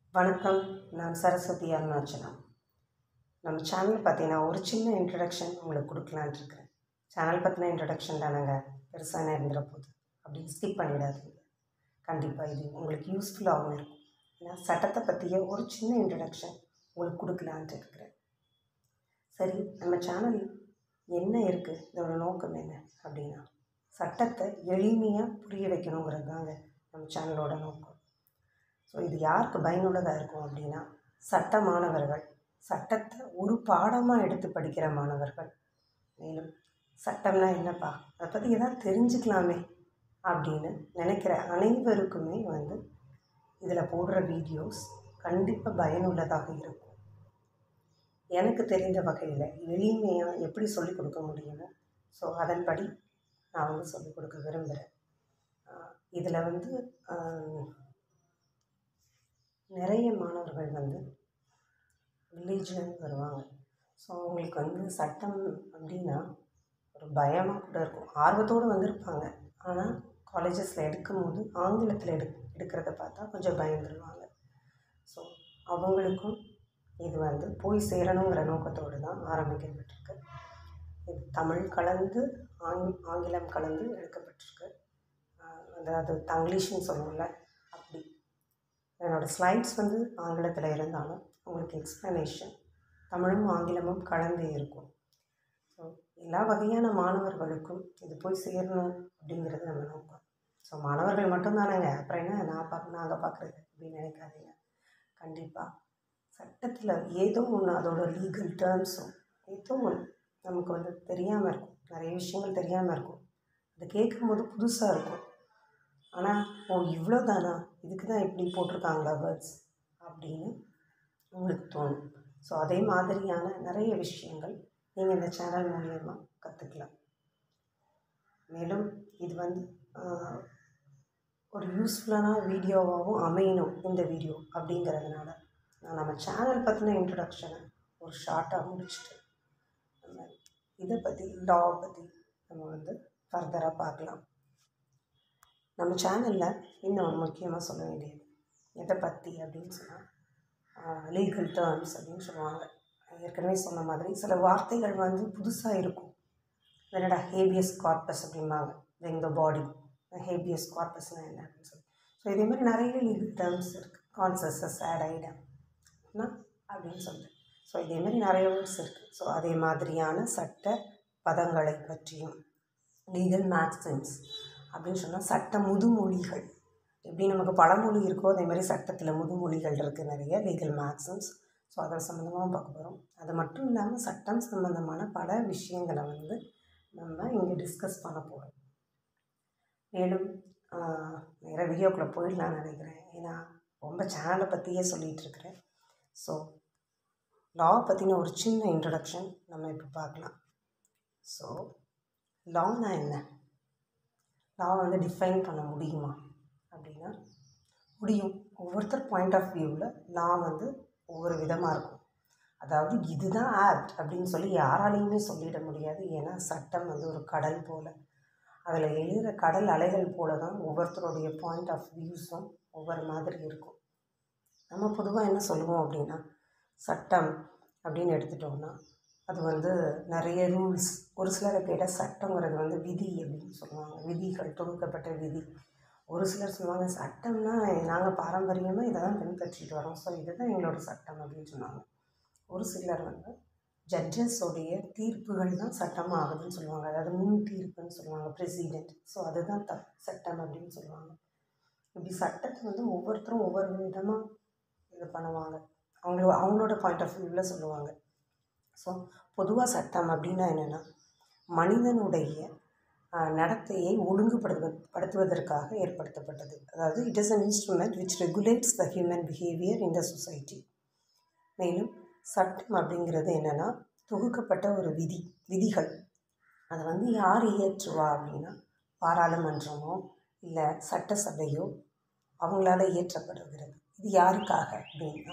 வணக்கம். நான் Saraswathi M. நம்ம சேனல் பார்த்தீங்கன்னா ஒரு சின்ன இன்ட்ரடக்ஷன் உங்களுக்கு கொடுக்கலான்ட்டு இருக்கிறேன். சேனல் பற்றின இன்ட்ரடக்ஷன் தானேங்க, பெருசாக இருந்துற போகுது அப்படின்னு ஸ்கிப் பண்ணிடாதீங்க. கண்டிப்பாக இது உங்களுக்கு யூஸ்ஃபுல்லாகவும் இருக்கும். ஏன்னா சட்டத்தை பற்றிய ஒரு சின்ன இன்ட்ரடக்ஷன் உங்களுக்கு கொடுக்கலான்ட்டு இருக்கிறேன். சரி, நம்ம சேனல் என்ன இருக்குது, இதோட நோக்கம் என்ன அப்படின்னா சட்டத்தை எளிமையாக புரிய வைக்கணுங்கிறது தாங்க நம்ம சேனலோட நோக்கம். ஸோ இது யாருக்கு பயனுள்ளதாக இருக்கும் அப்படின்னா சட்ட மாணவர்கள், சட்டத்தை ஒரு பாடமாக எடுத்து படிக்கிற மாணவர்கள், மேலும் சட்டம்னா என்னப்பா, அதை பற்றி எதாவது தெரிஞ்சுக்கலாமே அப்படின்னு நினைக்கிற அனைவருக்குமே இதில் போடுற வீடியோஸ் கண்டிப்பாக பயனுள்ளதாக இருக்கும். எனக்கு தெரிந்த வகையில் எளிமையாக எப்படி சொல்லிக் கொடுக்க முடியுமோ ஸோ அதன்படி நான் சொல்லிக் கொடுக்க விரும்புகிறேன். இதில் நிறைய மாணவர்கள் வில்லேஜ்லேருந்து வருவாங்க. ஸோ அவங்களுக்கு சட்டம் அப்படின்னா ஒரு பயமாக கூட இருக்கும். ஆர்வத்தோடு வந்திருப்பாங்க. ஆனால் காலேஜஸில் எடுக்கும்போது ஆங்கிலத்தில் எடுக்கிறத பார்த்தா கொஞ்சம் பயந்துருவாங்க. ஸோ அவங்களுக்கும் இது போய் சேரணுங்கிற நோக்கத்தோடு தான் ஆரம்பிக்கப்பட்டிருக்கு. இது தமிழ் கலந்து ஆங்கிலம் கலந்து எடுக்கப்பட்டிருக்கு. அதாவது தங்கிலீஷ்னு சொல்லுவோம்ல, அப்படி. என்னோடய ஸ்லைட்ஸ் ஆங்கிலத்தில் இருந்தாலும் உங்களுக்கு எக்ஸ்ப்ளனேஷன் தமிழும் ஆங்கிலமும் கலந்து இருக்கும். ஸோ எல்லா வகையான மாணவர்களுக்கும் இது போய் சேரணும் அப்படிங்கிறது நம்ம நோக்கம். ஸோ மாணவர்கள் மட்டும்தானேங்க, அப்புறம் என்ன நாங்கள் பார்க்குறது அப்படின்னு நினைக்காதீங்க. கண்டிப்பாக சட்டத்தில் ஏதோ ஒன்று, அதோட லீகல் டேர்ம்ஸும் ஏதோ ஒன்று நமக்கு தெரியாமல் இருக்கும். நிறைய விஷயங்கள் தெரியாமல் இருக்கும். அது கேட்கும்போது புதுசாக இருக்கும். ஆனால் இவ்வளோ தானா, இதுக்கு தான் இப்படி போட்டிருக்காங்களா வேர்ட்ஸ் அப்படின்னு உங்களுக்கு தோணும். ஸோ அதே மாதிரியான நிறைய விஷயங்கள் நீங்கள் இந்த சேனல் மூலியமாக கற்றுக்கலாம். மேலும் இது ஒரு யூஸ்ஃபுல்லான வீடியோவாகவும் அமையணும் இந்த வீடியோ அப்படிங்கிறதுனால நான் நம்ம சேனல் பற்றின இன்ட்ரடக்ஷனை ஒரு ஷார்ட்டாக முடிச்சுட்டு நம்ம இதை பற்றி லா பற்றி நம்ம ஃபர்தராக பார்க்கலாம். நம்ம சேனலில் இன்னும் முக்கியமாக சொல்ல வேண்டியது எதை பற்றி அப்படின்னு சொன்னால் லீகல் டேர்ம்ஸ் அப்படின்னு சொல்லுவாங்க. ஏற்கனவே சொன்ன மாதிரி சில வார்த்தைகள் புதுசாக இருக்கும். என்னடா ஹேபியஸ் கார்பஸ் அப்படிம்பாங்க, இந்த பாடி ஹேபியஸ் கார்பஸ்னால் என்ன அப்படின்னு சொல்லி. ஸோ இதேமாதிரி நிறைய லீகல் டேர்ம்ஸ் இருக்குது. கான்செசஸ், ஆட் ஐடம் அப்படின்னு சொல்லிட்டு. ஸோ இதேமாதிரி நிறைய வேர்ட்ஸ் இருக்குது. ஸோ அதே மாதிரியான சட்ட பதங்களை பற்றியும் லீகல் மேக்ஸிம்ஸ் அப்படின்னு சொன்னால் சட்ட முதுமொழிகள், எப்படி நமக்கு பழமொழி இருக்கோ அதேமாதிரி சட்டத்தில் முதுமொழிகள் இருக்குது நிறைய, லீகல் மேக்ஸிம்ஸ். ஸோ அதை சம்மந்தமாக பார்க்க போகிறோம். அது மட்டும் இல்லாமல் சட்டம் சம்மந்தமான பல விஷயங்களை நம்ம இங்கே டிஸ்கஸ் பண்ண போகிறோம். மேலும் வேறு வீடியோக்குள்ளே போயிடலான்னு நினைக்கிறேன். ஏன்னா ரொம்ப சேனலை பற்றியே சொல்லிகிட்ருக்கிறேன். ஸோ லா பற்றின ஒரு சின்ன இன்ட்ரடக்ஷன் நம்ம இப்போ பார்க்கலாம். ஸோ லானா என்ன, லா டிஃபைன் பண்ண முடியுமா அப்படின்னா முடியும். ஒவ்வொருத்தர் பாயிண்ட் ஆஃப் வியூவில் லா ஒவ்வொரு விதமாக இருக்கும். அதாவது இதுதான் ஆக்ட் அப்படின்னு சொல்லி யாராலையுமே சொல்லிட முடியாது. ஏன்னா சட்டம் ஒரு கடல் போல், அதில் எழுகிற கடல் அலைகள் போல தான் ஒவ்வொருத்தருடைய பாயிண்ட் ஆஃப் வியூஸும் ஒவ்வொரு மாதிரி இருக்கும். நம்ம பொதுவாக என்ன சொல்லுவோம் அப்படின்னா சட்டம் அப்படின்னு எடுத்துட்டோம்னா அது நிறைய ரூல்ஸ். ஒரு சிலரை கேட்டால் சட்டங்கிறது விதி அப்படின்னு சொல்லுவாங்க, விதிகள், தொகுக்கப்பட்ட விதி. ஒரு சிலர் சொல்லுவாங்க சட்டம்னா நாங்கள் பாரம்பரியமாக இதை தான் பின்பற்றிட்டு வரோம், ஸோ இதுதான் எங்களோட சட்டம் அப்படின்னு சொன்னாங்க. ஒரு சிலர் ஜட்ஜஸோடைய தீர்ப்புகள் தான் சட்டமாக ஆகுதுன்னு சொல்லுவாங்க. அதாவது முன் தீர்ப்புன்னு சொல்லுவாங்க, ப்ரெசிடெண்ட். ஸோ அதுதான் சட்டம் அப்படின்னு சொல்லுவாங்க. இப்படி சட்டத்தை ஒவ்வொருத்தரும் ஒவ்வொரு விதமாக இது பண்ணுவாங்க, அவங்களோட பாயிண்ட் ஆஃப் வியூவில் சொல்லுவாங்க. ஸோ பொதுவாக சட்டம் அப்படின்னா என்னென்னா மனிதனுடைய நடத்தையை ஒழுங்குபடுத்துவதற்காக ஏற்படுத்தப்பட்டது. அதாவது it is an instrument which regulates the human behaviour in the society. மேலும் சட்டம் அப்படிங்கிறது என்னென்னா தொகுக்கப்பட்ட ஒரு விதிகள். அதை யார் இயற்றுவா அப்படின்னா பாராளுமன்றமோ இல்லை சட்டசபையோ அவங்களால இயற்றப்படுகிறது. இது யாருக்காக அப்படின்னா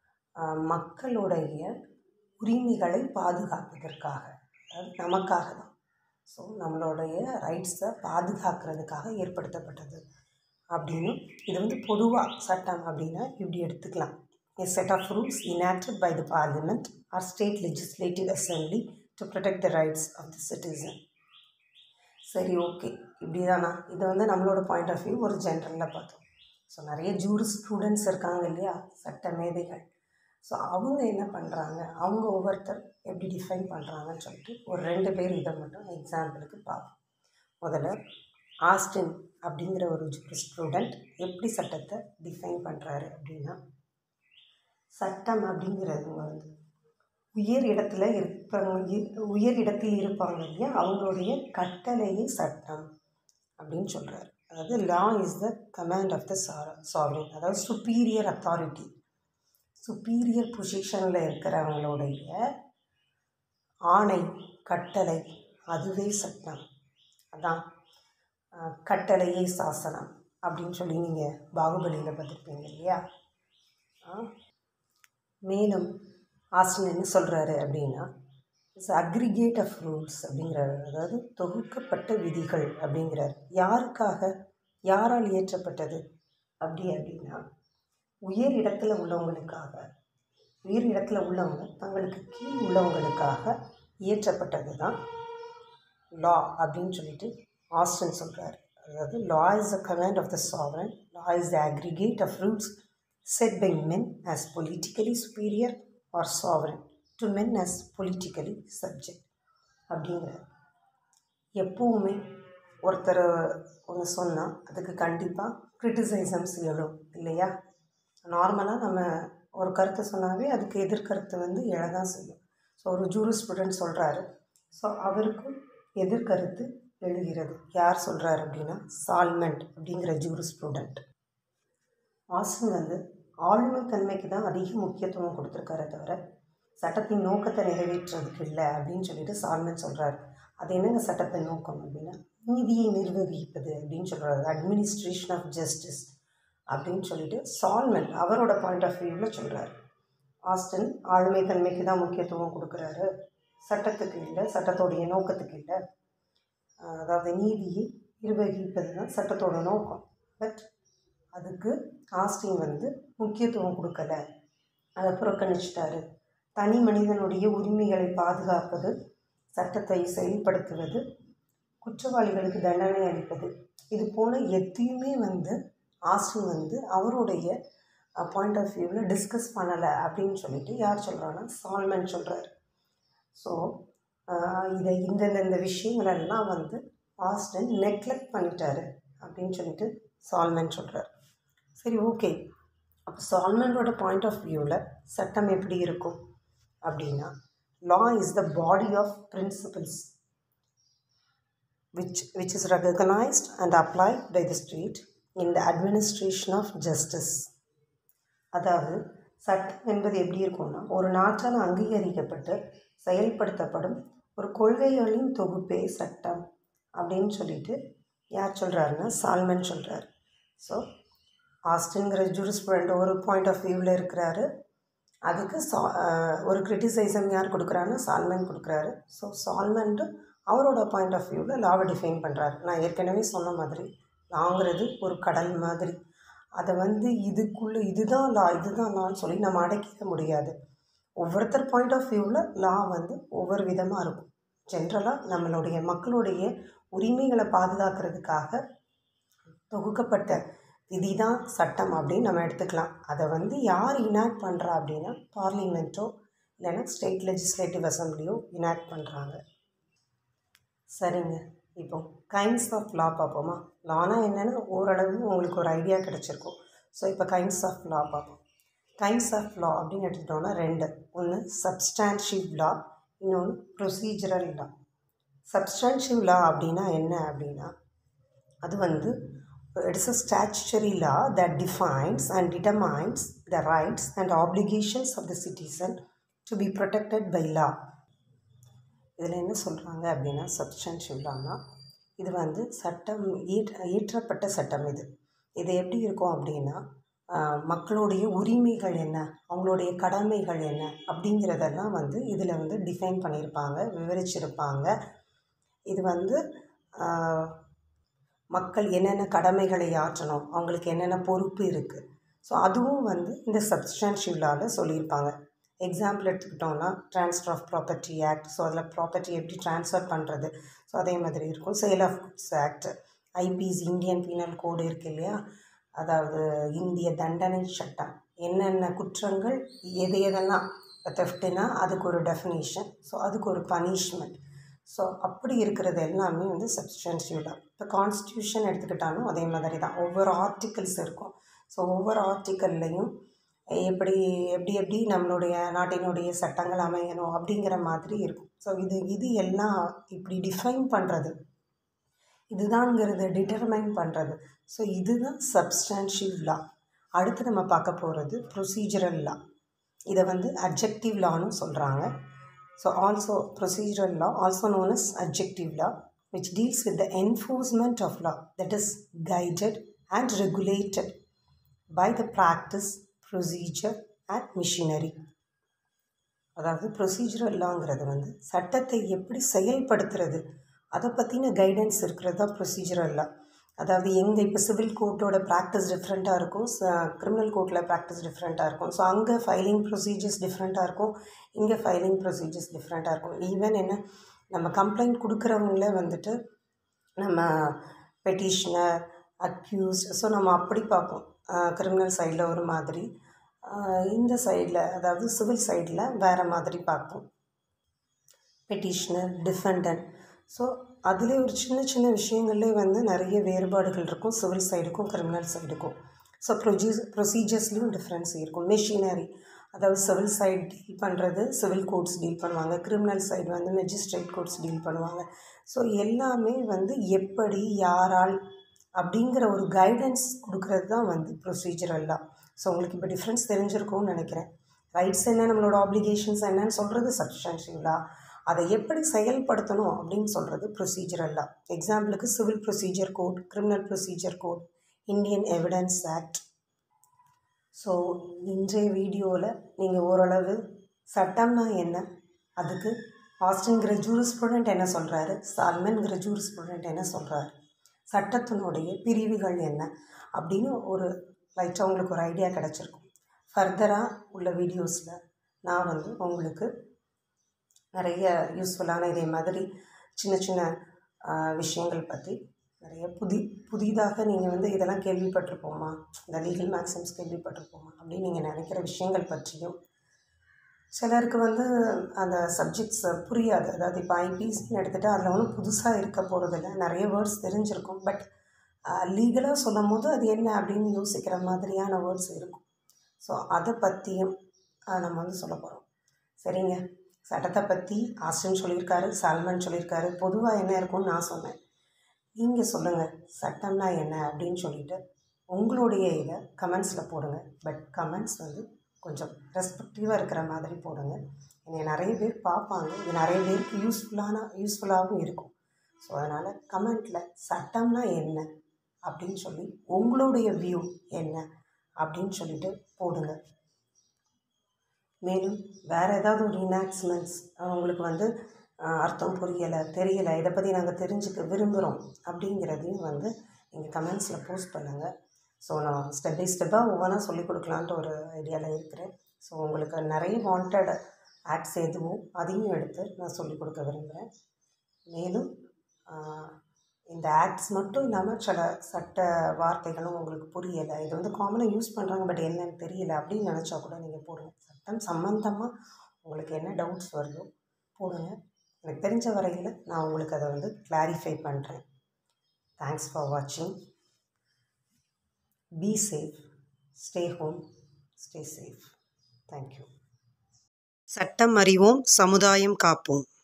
மக்களுடைய உரிமைகளை பாதுகாப்பதற்காக, அதாவது நமக்காக தான். ஸோ நம்மளுடைய ரைட்ஸை பாதுகாக்கிறதுக்காக ஏற்படுத்தப்பட்டது அப்படின்னு இது வந்து பொதுவாக சட்டம் அப்படின்னா இப்படி எடுத்துக்கலாம். A set of rules enacted by the parliament or state legislative assembly to protect the rights of the citizen. சரி, ஓகே, இப்படி தானா? இதை வந்து நம்மளோட பாயிண்ட் ஆஃப் வியூ ஒரு ஜென்ரலில் பார்த்தோம். ஸோ நிறைய ஜூரிஸ் ஸ்டூடெண்ட்ஸ் இருக்காங்க இல்லையா, சட்ட மேதைகள். ஸோ அவங்க என்ன பண்ணுறாங்க, அவங்க ஒவ்வொருத்தர் எப்படி டிஃபைன் பண்ணுறாங்கன்னு சொல்லிட்டு ஒரு 2 பேர் இதை மட்டும் எக்ஸாம்பிளுக்கு பார்ப்போம். முதல்ல ஆஸ்டின் அப்படிங்கிற ஒரு ஜூரிஸ் ஸ்டூடெண்ட் எப்படி சட்டத்தை டிஃபைன் பண்ணுறாரு அப்படின்னா, சட்டம் அப்படிங்கிறது வந்து உயர் இடத்தில் இருப்பாங்க இல்லையா, அவங்களுடைய கட்டளையே சட்டம் அப்படின்னு சொல்கிறாரு. அதாவது law is the command of the sovereign, அதாவது சுப்பீரியர் அத்தாரிட்டி, சுப்பீரியர் பொசிஷனில் இருக்கிறவங்களுடைய ஆணை, கட்டளை, அதுவே சட்டம். அதான் கட்டளையே சாசனம் அப்படின்னு சொல்லி நீங்கள் பாகுபலியில் பார்த்துருப்பீங்க இல்லையா. மேலும் ஆஸ்டின் என்ன சொல்கிறாரு அப்படின்னா, இட்ஸ் அக்ரிகேட் ஆஃப் ரூல்ஸ் அப்படிங்கிறாரு. அதாவது தொகுக்கப்பட்ட விதிகள் அப்படிங்கிறார். யாருக்காக, யாரால் இயற்றப்பட்டது அப்படின்னா உயர் இடத்துல உள்ளவங்களுக்காக, உயர் இடத்துல உள்ளவங்க தங்களுக்கு கீழ் உள்ளவங்களுக்காக இயற்றப்பட்டது தான் லா அப்படின்னு சொல்லிட்டு ஆஸ்டின் சொல்கிறார். அதாவது law is the command of the sovereign, law is the aggregate of rules set by men as politically superior or sovereign to men as politically subject அப்படிங்கிறார். எப்போவுமே ஒருத்தர் ஒன்று சொன்னால் அதுக்கு கண்டிப்பாக கிரிட்டிசைசம்ஸ் எழும் இல்லையா. நார்மலாக நம்ம ஒரு கருத்தை சொன்னாவே அதுக்கு எதிர்கருத்து வந்து எழதான் செய்யும். ஸோ ஒரு ஜூரிஸ் ஸ்டூடெண்ட் சொல்கிறாரு, ஸோ அவருக்கும் எதிர்கருத்து எழுகிறது. யார் சொல்கிறார் அப்படின்னா சால்மெண்ட் அப்படிங்கிற ஜூரிஸ் ஸ்டூடெண்ட். ஆஸ்டின் வந்து ஆளுமை தன்மைக்கு தான் அதிக முக்கியத்துவம் கொடுத்துருக்காரே தவிர சட்டத்தின் நோக்கத்தை நிறைவேற்றுறதுக்கு இல்லை அப்படின்னு சொல்லிட்டு சால்மெண்ட் சொல்கிறார். அது என்னங்க சட்டத்தின் நோக்கம் அப்படின்னா நீதியை நிர்வகிப்பது அப்படின்னு சொல்கிறாரு, அட்மினிஸ்ட்ரேஷன் ஆஃப் ஜஸ்டிஸ் அப்படின்னு சொல்லிட்டு சால்மெண்ட் அவரோட பாயிண்ட் ஆஃப் வியூவில் சொல்கிறார். ஆஸ்டின் ஆளுமை தன்மைக்கு தான் முக்கியத்துவம் கொடுக்குறாரு, சட்டத்துக்கு இல்லை, சட்டத்தோடைய நோக்கத்துக்கு இல்லை. அதாவது நீதியை நிர்வகிப்பது தான் சட்டத்தோட நோக்கம். பட் அதுக்கு ஆஸ்டின் வந்து முக்கியத்துவம் கொடுக்கல, அதை புறக்கணிச்சிட்டாரு. தனி மனிதனுடைய உரிமைகளை பாதுகாப்பது, சட்டத்தை செயல்படுத்துவது, குற்றவாளிகளுக்கு தண்டனை அளிப்பது, இது போல் எதையுமே வந்து ஆஸ்டின் வந்து அவருடைய பாயிண்ட் ஆஃப் வியூவில் டிஸ்கஸ் பண்ணலை அப்படின்னு சொல்லிட்டு யார் சொல்கிறான்னா சால்மெண்ட் சொல்கிறார். ஸோ இதை இந்த விஷயங்களெல்லாம் வந்து ஆஸ்டின் நெக்லெக்ட் பண்ணிட்டாரு அப்படின்னு சொல்லிட்டு சால்மெண்ட் சொல்கிறார். சரி, ஓகே, அப்போ சால்மெண்டோட பாயிண்ட் ஆஃப் வியூவில் சட்டம் எப்படி இருக்கும் அப்படின்னா, law is the body of principles which is recognized and applied by the state in the administration of justice. அதாவது சட்டம் என்பது எப்படி இருக்கும்னா ஒரு நாட்டால் அங்கீகரிக்கப்பட்டு செயல்படுத்தப்படும் ஒரு கொள்கைகளின் தொகுப்பே சட்டம் அப்படின்னு சொல்லிட்டு யார் சொல்கிறாருன்னா சால்மெண்ட் சொல்கிறார். ஸோ ஆஸ்டின்கிற ஜூரிஸ்ப்ருடெண்ட் ஒரு பாயிண்ட் ஆஃப் வியூவில் இருக்கிறாரு, அதுக்கு ஒரு கிரிட்டிசைசம் யார் கொடுக்குறாருன்னா சால்மெண்ட் கொடுக்குறாரு. ஸோ சால்மெண்ட்டு அவரோட பாயிண்ட் ஆஃப் வியூவில் லாவை டிஃபைன் பண்ணுறாரு. நான் ஏற்கனவே சொன்ன மாதிரி லாங்கிறது ஒரு கடல் மாதிரி, அதை வந்து இதுக்குள்ளே இதுதான் லான்னு சொல்லி நம்ம அடக்கிட முடியாது. ஒவ்வொருத்தர் பாயிண்ட் ஆஃப் வியூவில் லா வந்து ஒவ்வொரு விதமாக இருக்கும். ஜென்ரலாக நம்மளுடைய மக்களுடைய உரிமைகளை பாதுகாக்கிறதுக்காக தொகுக்கப்பட்ட விதி தான் சட்டம் அப்படின்னு நம்ம எடுத்துக்கலாம். அதை வந்து யார் இனாக்ட் பண்ணுறா அப்படின்னா பார்லிமெண்ட்டோ இல்லைன்னா ஸ்டேட் லெஜிஸ்லேட்டிவ் அசம்பிளியோ இனாக்ட் பண்ணுறாங்க. சரிங்க, இப்போ கைண்ட்ஸ் ஆஃப் லா பார்ப்போமா. லானா என்னென்னு ஓரளவு உங்களுக்கு ஒரு ஐடியா கிடச்சிருக்கும். ஸோ இப்போ கைண்ட்ஸ் ஆஃப் லா பார்ப்போம். கைண்ட்ஸ் ஆஃப் லா அப்படின்னு எடுத்துக்கிட்டோன்னா 2, ஒன்று சப்ஸ்டான்ஷிவ் லா, இன்னொன்று ப்ரொசீஜரல் லா. சப்ஸ்டான்ஷிவ் லா அப்படின்னா என்ன அப்படின்னா அது வந்து it is a statutory law that defines and determines the rights and obligations of the citizen to be protected by law. இதில் என்ன சொல்கிறாங்க அப்படின்னா சப்ஸ்டான்ஷிவ் லானா இது வந்து சட்டம் இயற்றப்பட்ட சட்டம். இது எப்படி இருக்கும் அப்படின்னா மக்களுடைய உரிமைகள் என்ன, அவங்களுடைய கடமைகள் என்ன அப்படிங்கிறதெல்லாம் வந்து இதில் வந்து டிஃபைன் பண்ணியிருப்பாங்க, விவரிச்சிருப்பாங்க. இது வந்து மக்கள் என்னென்ன கடமைகளை ஆற்றணும், அவங்களுக்கு என்னென்ன பொறுப்பு இருக்குது. ஸோ அதுவும் வந்து இந்த சப்ஸ்டான்ஷியல் லாவில் சொல்லியிருப்பாங்க. எக்ஸாம்பிள் எடுத்துக்கிட்டோம்னா transfer of property act. So அதில் ப்ராப்பர்ட்டி எப்படி ட்ரான்ஸ்ஃபர் பண்ணுறது, ஸோ அதே மாதிரி இருக்கும். Sale of goods act, IPC Indian penal code இருக்குது இல்லையா, அதாவது இந்திய தண்டனை சட்டம், என்னென்ன குற்றங்கள் எதெல்லாம், இப்போ தெஃப்ட்னா அதுக்கு ஒரு டெஃபினேஷன், ஸோ அதுக்கு ஒரு பனிஷ்மெண்ட். ஸோ அப்படி இருக்கிறது எல்லாமே வந்து சப்ஸ்டான்ஷியல் லா. இப்போ கான்ஸ்டியூஷன் எடுத்துக்கிட்டாலும் அதே மாதிரி தான், ஒவ்வொரு ஆர்டிகல்ஸ் இருக்கும். ஸோ ஒவ்வொரு ஆர்டிக்கல்லையும் எப்படி எப்படி எப்படி நம்மளுடைய நாட்டினுடைய சட்டங்கள் அமையணும் அப்படிங்கிற மாதிரி இருக்கும். ஸோ இது எல்லாம் இப்படி டிஃபைன் பண்ணுறது, இதுதான்ங்கிறது டிட்டர்மைன் பண்ணுறது. ஸோ இதுதான் சப்ஸ்டான்ஷியல் லா. அடுத்து நம்ம பார்க்க போகிறது ப்ரொசீஜரல் லா. இதை வந்து அட்ஜெக்டிவ் லான்னு சொல்கிறாங்க. So also procedural law also known as adjective law, which deals with the enforcement of law, that is guided and regulated by the practice, procedure and machinery. அதாவது procedural லாங்கிறது வந்து சட்டத்தை எப்படி செயல்படுத்துறது அதை பற்றின கைடன்ஸ் இருக்கிறது தான் ப்ரொசீஜரல் லா. அதாவது எங்கே இப்போ சிவில் கோர்ட்டோட ப்ராக்டிஸ் டிஃப்ரெண்ட்டாக இருக்கும், கிரிமினல் கோர்ட்டில் ப்ராக்டிஸ் டிஃப்ரெண்ட்டாக இருக்கும். ஸோ அங்கே ஃபைலிங் ப்ரொசீஜர்ஸ் டிஃப்ரெண்ட்டாக இருக்கும், இங்கே ஃபைலிங் ப்ரொசீஜர்ஸ் டிஃப்ரெண்ட்டாக இருக்கும். ஈவன் என்ன, நம்ம கம்ப்ளைண்ட் கொடுக்குறவங்களே வந்துட்டு நம்ம பெட்டிஷனர், அக்யூஸ்ட், ஸோ நம்ம அப்படி பார்ப்போம். கிரிமினல் சைடில் ஒரு மாதிரி, இந்த சைடில் அதாவது சிவில் சைடில் வேறு மாதிரி பார்ப்போம். Petitioner, defendant. ஸோ அதிலே ஒரு சின்ன சின்ன விஷயங்கள்லே வந்து நிறைய வேறுபாடுகள் இருக்கும் சிவில் சைடுக்கும் கிரிமினல் சைடுக்கும். ஸோ ப்ரொசீஜர்ஸ்லேயும் டிஃப்ரென்ஸ் இருக்கும். மெஷினரி, அதாவது சிவில் சைடு டீல் பண்ணுறது சிவில் கோர்ட்ஸ் டீல் பண்ணுவாங்க, கிரிமினல் சைடு வந்து மெஜிஸ்ட்ரேட் கோர்ட்ஸ் டீல் பண்ணுவாங்க. ஸோ எல்லாமே வந்து எப்படி, யாரால் அப்படிங்கிற ஒரு கைடன்ஸ் கொடுக்கறது தான் வந்து ப்ரொசீஜரல் லா. ஸோ உங்களுக்கு இப்போ டிஃப்ரென்ஸ் தெரிஞ்சிருக்கும்னு நினைக்கிறேன். ரைட்ஸ் என்ன, நம்மளோட ஆப்ளிகேஷன்ஸ் என்னன்னு சொல்கிறது சப்ஸ்டான்ஷியல் லா, அதை எப்படி செயல்படுத்தணும் அப்படின்னு சொல்கிறது ப்ரொசீஜரல் லா. எக்ஸாம்பிளுக்கு civil procedure code, criminal procedure code, Indian evidence act. So இன்றைய வீடியோவில் நீங்கள் ஓரளவு சட்டம்னா என்ன, அதுக்கு ஆஸ்டின்கிற ஜூரிஸ்ப்ருடென்ட் என்ன சொல்கிறாரு, சால்மன்கிற ஜூரிஸ்ப்ருடென்ட் என்ன சொல்கிறாரு, சட்டத்தினுடைய பிரிவுகள் என்ன அப்படின்னு ஒரு லைட்டாக உங்களுக்கு ஒரு ஐடியா கிடச்சிருக்கும். ஃபர்தராக உள்ள வீடியோஸில் நான் வந்து உங்களுக்கு நிறைய யூஸ்ஃபுல்லான இதே மாதிரி சின்ன சின்ன விஷயங்கள் பற்றி நிறைய புதிதாக நீங்கள் வந்து இதெல்லாம் கேள்விப்பட்டிருப்போமா, இந்த லீகல் மேக்ஸிம்ஸ் கேள்விப்பட்டிருப்போமா அப்படின்னு நீங்கள் நினைக்கிற விஷயங்கள் பற்றியும், சிலருக்கு வந்து அந்த சப்ஜெக்ட்ஸ் புரியாது. அதாவது இப்போ ஐபிசின்னு எடுத்துகிட்டு அதில் ஒன்றும் புதுசாக இருக்க போகிறதில்ல, நிறைய வேர்ட்ஸ் தெரிஞ்சிருக்கும். பட் லீகலாக சொல்லும் போது அது என்ன அப்படின்னு யோசிக்கிற மாதிரியான வேர்ட்ஸ் இருக்கும். ஸோ அதை பற்றியும் நம்ம வந்து சொல்ல போகிறோம். சரிங்க, சட்டத்தை பற்றி ஆஸ்டின் சொல்லியிருக்காரு, சால்மன் சொல்லியிருக்காரு, பொதுவாக என்ன இருக்கும்னு நான் சொன்னேன். நீங்கள் சொல்லுங்கள் சட்டம்னா என்ன அப்படின்னு சொல்லிவிட்டு உங்களுடைய இதை கமெண்ட்ஸில் போடுங்க. பட் கமெண்ட்ஸ் வந்து கொஞ்சம் ரெஸ்பெக்டிவாக இருக்கிற மாதிரி போடுங்க. என்னை நிறைய பேர் பார்ப்பாங்க, இது நிறைய பேருக்கு யூஸ்ஃபுல்லாகவும் இருக்கும். ஸோ அதனால் கமெண்ட்டில் சட்டம்னா என்ன அப்படின்னு சொல்லி உங்களுடைய வியூ என்ன அப்படின்னு சொல்லிட்டு போடுங்க. மேலும் வேறு ஏதாவது ஒரு இனாக்ஸ்மெண்ட்ஸ் உங்களுக்கு வந்து அர்த்தம் புரியலை, தெரியலை, இதை பற்றி நாங்கள் தெரிஞ்சுக்க விரும்புகிறோம் அப்படிங்கிறதையும் வந்து நீங்கள் கமெண்ட்ஸில் போஸ்ட் பண்ணுங்கள். ஸோ நான் ஸ்டெப் பை ஸ்டெப்பாக ஒவ்வொன்றா சொல்லிக் கொடுக்கலான்ட்டு ஒரு ஐடியாவில் இருக்கிறேன். ஸோ உங்களுக்கு நிறைய வாண்டட் ஆக்ட்ஸ் எதுவும் அதையும் எடுத்து நான் சொல்லிக் கொடுக்க விரும்புகிறேன். மேலும் இந்த ஆக்ட்ஸ் மட்டும் இல்லாமல் சில சட்ட வார்த்தைகளும் உங்களுக்கு புரியலை, இது வந்து காமனாக யூஸ் பண்ணுறாங்க பட் என்னன்னு தெரியல அப்படின்னு நினச்சா கூட நீங்கள் போடுங்க. சட்டம் சம்மந்தமாக உங்களுக்கு என்ன டவுட்ஸ் வருதோ போடுங்க. எனக்கு தெரிஞ்ச வரையில் நான் உங்களுக்கு அதை வந்து கிளாரிஃபை பண்ணுறேன். தேங்க்ஸ் ஃபார் வாட்சிங். Be safe, stay home, stay safe. Thank you. சட்டம் அறிவோம், சமுதாயம் காப்போம்.